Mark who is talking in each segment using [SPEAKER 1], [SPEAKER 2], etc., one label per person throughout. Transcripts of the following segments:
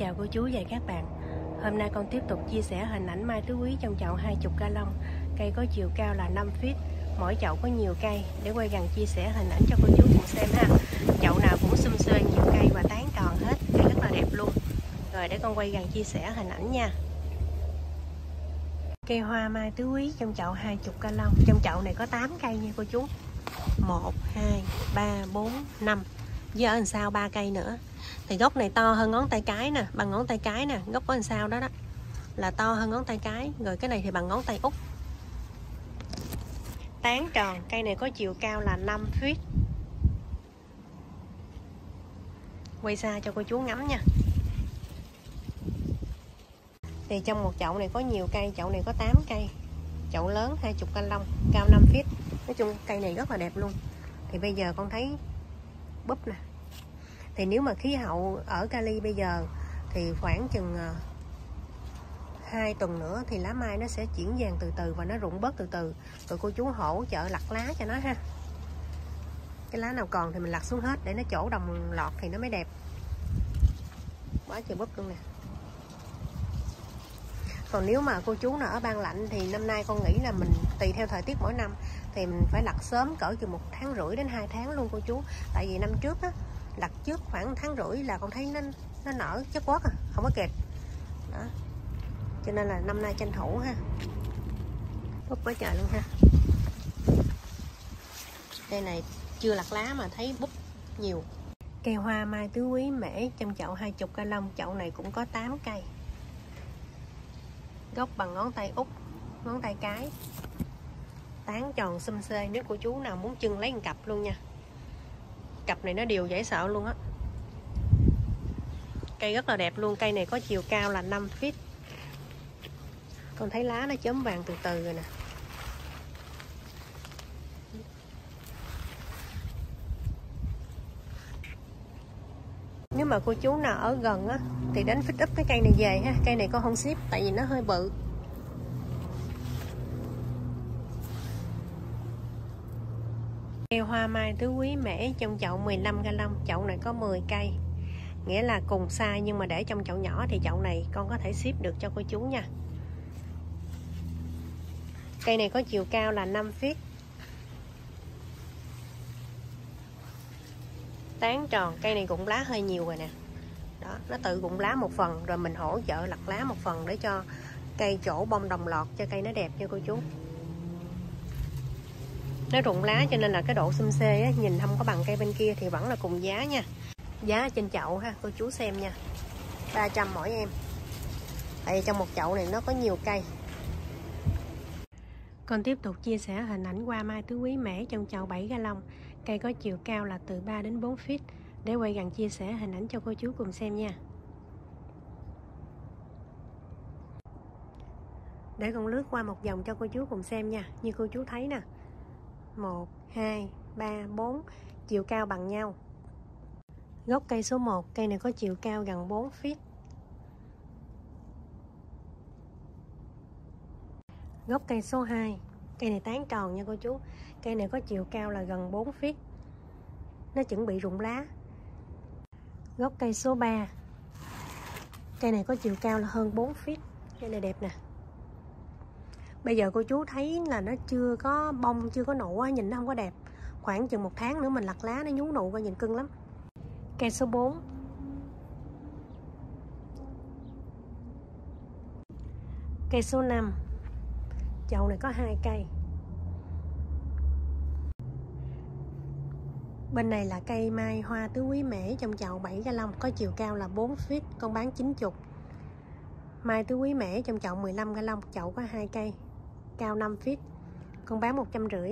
[SPEAKER 1] chào cô chú và các bạn. Hôm nay con tiếp tục chia sẻ hình ảnh mai tứ quý trong chậu 20 gallon. Cây có chiều cao là 5 feet, mỗi chậu có nhiều cây. Để quay gần chia sẻ hình ảnh cho cô chú cùng xem ha. Chậu nào cũng xum xuê nhiều cây và tán tròn hết, cây rất là đẹp luôn. Rồi để con quay gần chia sẻ hình ảnh nha. Cây hoa mai tứ quý trong chậu 20 gallon. Trong chậu này có 8 cây nha cô chú. 1, 2, 3, 4, 5. Với ở đằng sau 3 cây nữa. Thì gốc này to hơn ngón tay cái nè, bằng ngón tay cái nè, gốc ở đằng sau đó là to hơn ngón tay cái, rồi cái này thì bằng ngón tay út. Tán tròn, cây này có chiều cao là 5 feet. Quay xa cho cô chú ngắm nha. Thì trong một chậu này có nhiều cây, chậu này có 8 cây. Chậu lớn 20 gallon, cao 5 feet. Nói chung cây này rất là đẹp luôn. Thì bây giờ con thấy búp nè. Thì nếu mà khí hậu ở Cali bây giờ thì khoảng chừng 2 tuần nữa thì lá mai nó sẽ chuyển vàng từ từ và nó rụng bớt từ từ. Rồi cô chú hỗ trợ lặt lá cho nó ha. Cái lá nào còn thì mình lặt xuống hết để nó chỗ đồng lọt thì nó mới đẹp. Quá trời búp luôn nè. Còn nếu mà cô chú nào ở Ban Lạnh thì năm nay con nghĩ là mình tùy theo thời tiết mỗi năm thì mình phải lặt sớm cỡ từ 1,5 tháng đến 2 tháng luôn cô chú. Tại vì năm trước á, lặt trước khoảng 1,5 tháng là con thấy nó nở chất quất à, không có kịp đó. Cho nên là năm nay tranh thủ ha. Búp quá trời luôn ha. Cây này chưa lặt lá mà thấy búp nhiều. Cây hoa mai tứ quý mễ trong chậu 20 gallon. Chậu này cũng có 8 cây. Gốc bằng ngón tay út, ngón tay cái. Tán tròn xum xê, nếu cô chú nào muốn chưng lấy một cặp luôn nha. Cặp này nó đều dễ sợ luôn á. Cây rất là đẹp luôn. Cây này có chiều cao là 5 feet. Con thấy lá nó chớm vàng từ từ rồi nè. Nếu mà cô chú nào ở gần á thì đánh pick up cái cây này về ha. Cây này con không ship tại vì nó hơi bự. Cây hoa mai tứ quý mễ trong chậu 15 gallon. Chậu này có 10 cây. Nghĩa là cùng size nhưng mà để trong chậu nhỏ thì chậu này con có thể ship được cho cô chú nha. Cây này có chiều cao là 5 feet. Tán tròn, cây này rụng lá hơi nhiều rồi nè. Đó, nó tự rụng lá một phần rồi mình hỗ trợ lặt lá một phần để cho cây chỗ bông đồng loạt cho cây nó đẹp nha cô chú. Nó rụng lá cho nên là cái độ xum xê á, nhìn không có bằng cây bên kia thì vẫn là cùng giá nha. Giá trên chậu ha, cô chú xem nha. 300 mỗi em. Tại vì trong một chậu này nó có nhiều cây. Con tiếp tục chia sẻ hình ảnh hoa mai tứ quý mễ trong chậu 7 gallon. Cây có chiều cao là từ 3 đến 4 feet. Để quay gần chia sẻ hình ảnh cho cô chú cùng xem nha. Để con lướt qua một vòng cho cô chú cùng xem nha. Như cô chú thấy nè. 1, 2, 3, 4. Chiều cao bằng nhau. Gốc cây số 1, cây này có chiều cao gần 4 feet. Gốc cây số 2, cây này tán tròn nha cô chú. Cây này có chiều cao là gần 4 feet. Nó chuẩn bị rụng lá. Gốc cây số 3, cây này có chiều cao là hơn 4 feet. Cây này đẹp nè. Bây giờ cô chú thấy là nó chưa có bông, chưa có nụ, nhìn nó không có đẹp. Khoảng chừng 1 tháng nữa mình lặt lá nó nhú nụ coi nhìn cưng lắm. Cây số 4, cây số 5. Chậu này có 2 cây. Bên này là cây mai hoa tứ quý mễ trong chậu 7 gallon, có chiều cao là 4 feet, con bán 90. Mai tứ quý mễ trong chậu 15 gallon, chậu có 2 cây, cao 5 feet, con bán 150.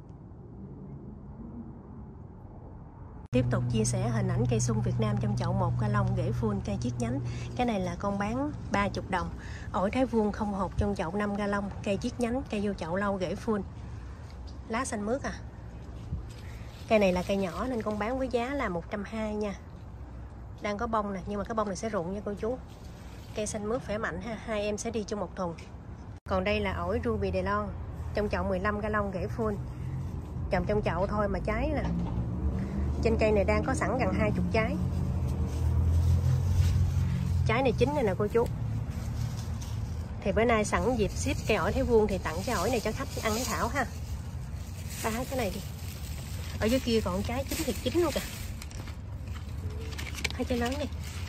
[SPEAKER 1] Tiếp tục chia sẻ hình ảnh cây sung Việt Nam trong chậu 1 gallon rễ full cây chiết nhánh. Cái này là con bán 30 đồng. Ổi Thái Vuông không hột trong chậu 5 gallon, cây chiết nhánh, cây vô chậu lâu rễ full. Lá xanh mướt à. Cây này là cây nhỏ nên con bán với giá là 120 nha. Đang có bông nè, nhưng mà cái bông này sẽ rụng nha cô chú. Cây xanh mướt khỏe mạnh ha, 2 em sẽ đi chung một thùng. Còn đây là ổi Ruby Delon trong chậu 15 gallon rễ full. Trồng trong chậu thôi mà trái nè. Trên cây này đang có sẵn gần 20 trái. Trái này chín này nè cô chú. Thì bữa nay sẵn dịp ship cây ổi Thái Vuông thì tặng cái ổi này cho khách ăn lấy thảo ha. Ta hái cái này đi. Ở dưới kia còn trái chín thiệt chín luôn kìa. Hai trái lớn đi.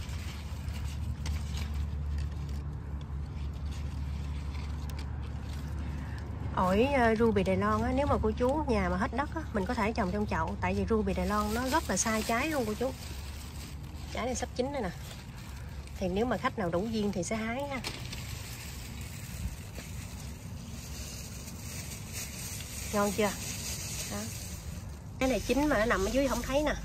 [SPEAKER 1] Ổi ruby Đài Loan á, nếu mà cô chú nhà mà hết đất á, mình có thể trồng trong chậu. Tại vì ruby Đài Loan nó rất là sai trái luôn cô chú. Trái này sắp chín rồi nè. Thì nếu mà khách nào đủ duyên thì sẽ hái ha. Ngon chưa? Đó. Cái này chín mà nó nằm ở dưới không thấy nè.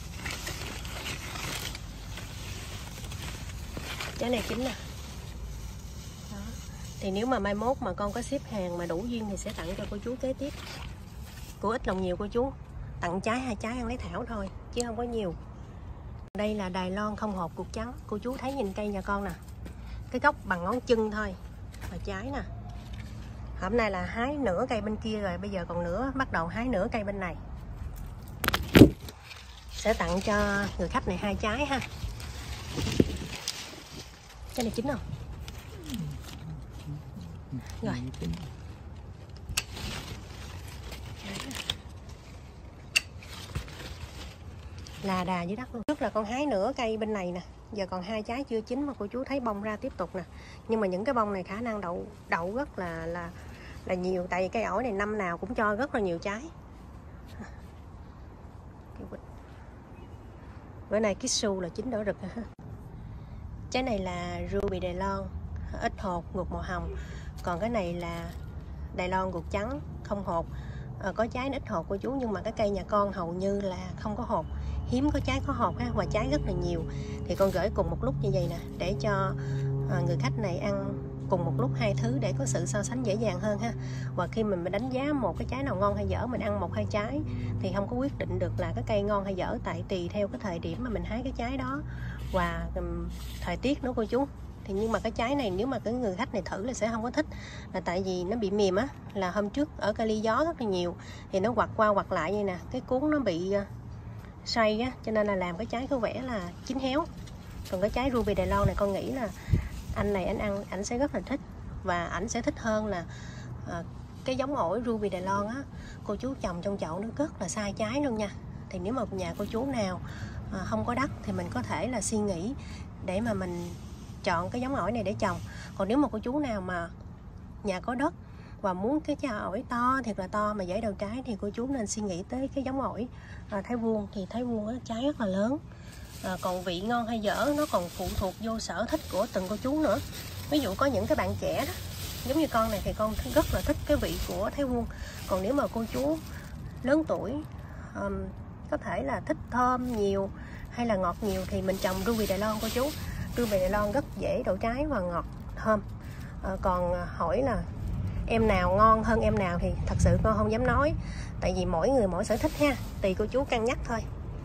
[SPEAKER 1] Trái này chín nè. Đó. Thì nếu mà mai mốt mà con có ship hàng mà đủ duyên thì sẽ tặng cho cô chú kế tiếp. Của ít lòng nhiều cô chú. Tặng trái 2 trái ăn lấy thảo thôi chứ không có nhiều. Đây là Đài Loan không hột cục trắng. Cô chú thấy nhìn cây nhà con nè. Cái gốc bằng ngón chân thôi. Và trái nè. Hôm nay là hái nửa cây bên kia rồi. Bây giờ còn nửa, bắt đầu hái nửa cây bên này. Sẽ tặng cho người khách này 2 trái ha. Cái này chín không? Rồi. Là đà dưới đất luôn. Trước là con hái nửa cây bên này nè. Giờ còn 2 trái chưa chín mà cô chú thấy bông ra tiếp tục nè. Nhưng mà những cái bông này khả năng đậu rất là nhiều. Tại vì cây ổi này năm nào cũng cho rất là nhiều trái. Bữa nay Kitsu là chín đỏ rực ha. Trái này là ruby Đài Loan ít hột ngục màu hồng. Còn cái này là Đài Loan ruột trắng không hột. Có trái ít hột cô chú, nhưng mà cái cây nhà con hầu như là không có hột. Hiếm có trái có hột ha, và trái rất là nhiều. Thì con gửi cùng một lúc như vậy nè, để cho người khách này ăn cùng một lúc 2 thứ để có sự so sánh dễ dàng hơn ha. Và khi mình đánh giá một cái trái nào ngon hay dở, mình ăn 1-2 trái thì không có quyết định được là cái cây ngon hay dở, tại tùy theo cái thời điểm mà mình hái cái trái đó và thời tiết nữa cô chú. Thì nhưng mà cái trái này nếu mà cái người khách này thử là sẽ không có thích, là tại vì nó bị mềm á. Là hôm trước ở Cali gió rất là nhiều thì nó quặt qua quặt lại vậy nè, cái cuống nó bị xoay á, cho nên là làm cái trái có vẻ là chín héo. Còn cái trái ruby Đài Loan này con nghĩ là anh này anh ăn ảnh sẽ rất là thích, và ảnh sẽ thích hơn là cái giống ổi ruby Đài Loan á, cô chú trồng trong chậu nó rất là sai trái luôn nha. Thì nếu mà nhà cô chú nào không có đất thì mình có thể là suy nghĩ để mà mình chọn cái giống ổi này để trồng. Còn nếu mà cô chú nào mà nhà có đất và muốn cái trái ổi to thiệt là to mà dễ đầu trái thì cô chú nên suy nghĩ tới cái giống ổi Thái Vuông. Thì Thái Vuông á, trái rất là lớn. Còn vị ngon hay dở nó còn phụ thuộc vô sở thích của từng cô chú nữa. Ví dụ có những cái bạn trẻ đó, giống như con này thì con rất là thích cái vị của Thái Vuông. Còn nếu mà cô chú lớn tuổi có thể là thích thơm nhiều hay là ngọt nhiều thì mình trồng ruby Đài Loan cô chú. Ruby Đài Loan rất dễ đậu trái và ngọt thơm. Còn hỏi là em nào ngon hơn em nào thì thật sự con không dám nói, tại vì mỗi người mỗi sở thích ha, tùy cô chú cân nhắc thôi.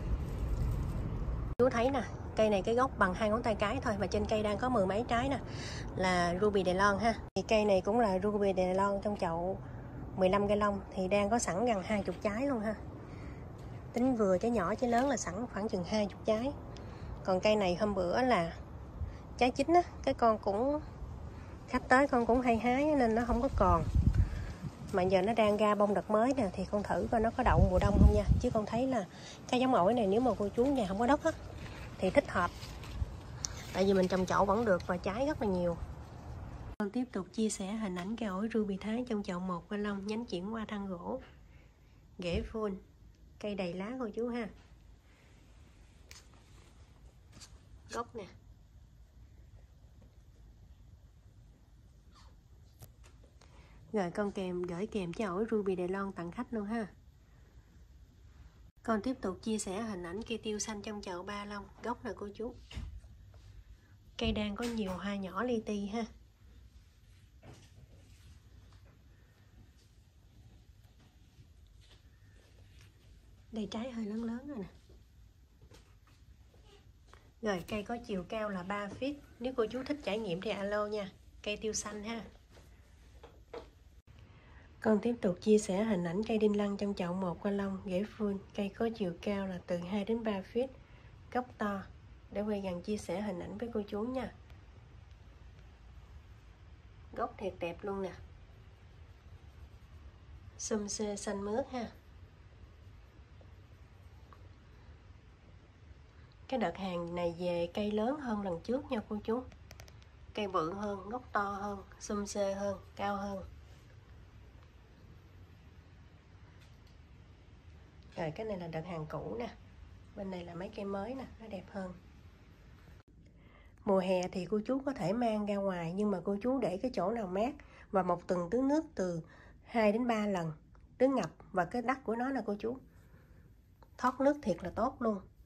[SPEAKER 1] Chú thấy nè, cây này cái gốc bằng 2 ngón tay cái thôi, mà trên cây đang có 10 mấy trái nè, là ruby Đài Loan ha. Thì cây này cũng là ruby Đài Loan trong chậu 15 cây lông, thì đang có sẵn gần 20 trái luôn ha. Tính vừa trái nhỏ trái lớn là sẵn khoảng chừng 20 trái. Còn cây này hôm bữa là trái chín á, cái con cũng khách tới con cũng hay hái nên nó không có còn. Mà giờ nó đang ra bông đợt mới nè, thì con thử coi nó có đậu mùa đông không nha. Chứ con thấy là cái giống ổi này nếu mà cô chú nhà không có đất á thì thích hợp. Tại vì mình trồng chậu vẫn được và trái rất là nhiều. Con tiếp tục chia sẻ hình ảnh cây ổi ruby Thái trong chậu 1 cây lông, nhánh chuyển qua thân gỗ, rễ full, cây đầy lá cô chú ha. Gốc nè. Rồi con gửi kèm trái ổi ruby Đài Loan tặng khách luôn ha. Con tiếp tục chia sẻ hình ảnh cây tiêu xanh trong chậu 3 lông, gốc nè cô chú. Cây đang có nhiều hoa nhỏ li ti ha. Đây trái hơi lớn lớn rồi nè. Rồi cây có chiều cao là 3 feet. Nếu cô chú thích trải nghiệm thì alo nha. Cây tiêu xanh ha. Con tiếp tục chia sẻ hình ảnh cây đinh lăng trong chậu 1 cây lông, rễ full. Cây có chiều cao là từ 2 đến 3 feet. Gốc to. để quay gần chia sẻ hình ảnh với cô chú nha. Gốc thiệt đẹp luôn nè, xum xê xanh mướt ha. Cái đợt hàng này về cây lớn hơn lần trước nha cô chú, cây bự hơn, gốc to hơn, xum xê hơn, cao hơn. Rồi cái này là đợt hàng cũ nè, bên này là mấy cây mới nè, nó đẹp hơn. Mùa hè thì cô chú có thể mang ra ngoài, nhưng mà cô chú để cái chỗ nào mát và một tuần tưới nước từ 2 đến 3 lần, tưới ngập. Và cái đất của nó là cô chú thoát nước thiệt là tốt luôn.